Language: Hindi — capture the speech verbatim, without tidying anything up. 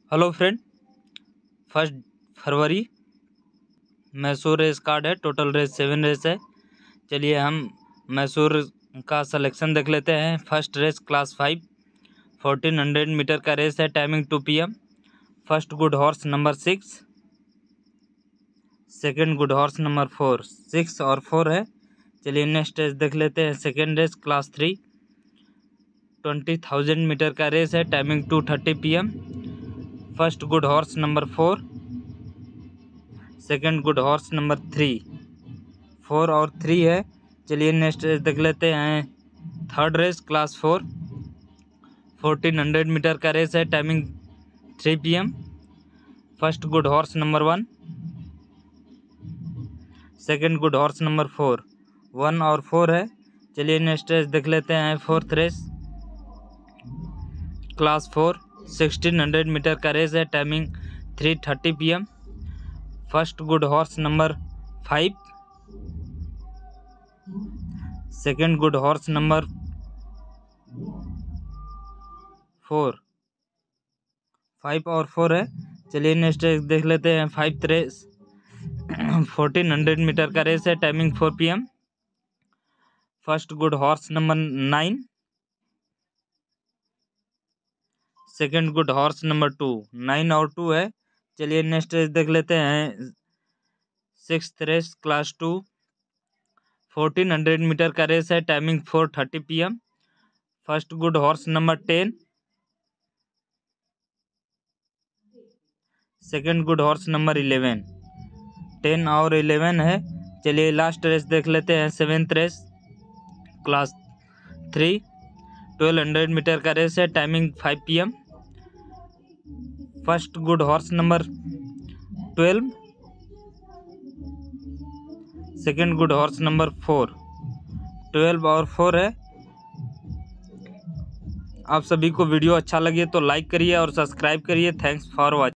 Hello friend, first February Mysore race card है। टोटल रेस सेवन रेस है। चलिए हम मैसूर का सिलेक्शन देख लेते हैं। First race class five fourteen hundred metre का रेस है। Timing two P M. First good horse number six, second good horse number four. Six और फोर है। चलिए नेक्स्ट रेस देख लेते हैं। Second race class three twenty thousand metre का रेस है। Timing two thirty P M. First good horse number four, second good horse number three. Four और थ्री है। चलिए नेक्स्ट रेस देख लेते हैं। Third race class four fourteen hundred metre का रेस है। Timing three P M. First good horse number one, second good horse number four. One और फोर है। चलिए नेक्स्ट रेस देख लेते हैं। Fourth race class four sixteen hundred metre का रेस है। Timing three thirty P M. First good horse number five, second good horse number four. Five और फोर है। चलिए नेक्स्ट रेस देख लेते हैं। Five race fourteen hundred metre का रेस है। Timing four P M. First good horse number nine, second good horse number two. Nine और टू है। चलिए नेक्स्ट रेस देख लेते हैं। Sixth race class two fourteen hundred metre का रेस है। Timing four thirty P M. First good horse number ten, second good horse number eleven. Ten और इलेवन है। चलिए लास्ट रेस देख लेते हैं। Seventh race class three twelve hundred metre का रेस है। Timing five P M. First good horse number twelve, second good horse number four. Twelve और फोर है। आप सभी को वीडियो अच्छा लगे तो लाइक करिए और सब्सक्राइब करिए। Thanks for watching.